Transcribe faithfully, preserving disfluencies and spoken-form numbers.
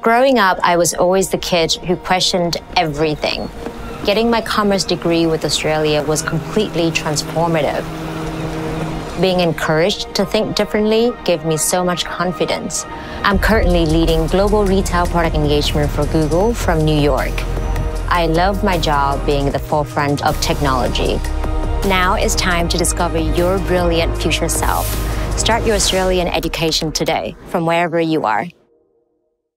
Growing up, I was always the kid who questioned everything. Getting my commerce degree with Australia was completely transformative. Being encouraged to think differently gave me so much confidence. I'm currently leading global retail product engagement for Google from New York. I love my job being at the forefront of technology. Now it's time to discover your brilliant future self. Start your Australian education today from wherever you are.